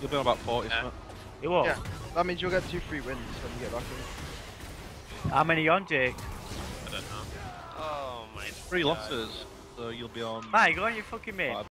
You'll be on about 40, Yeah. isn't it? You what? Yeah. That means you'll get 2 free wins when you get back in. How many you on, Jake? I don't know. Oh my 3 God. losses, so you'll be on... Mate, go on your fucking mate.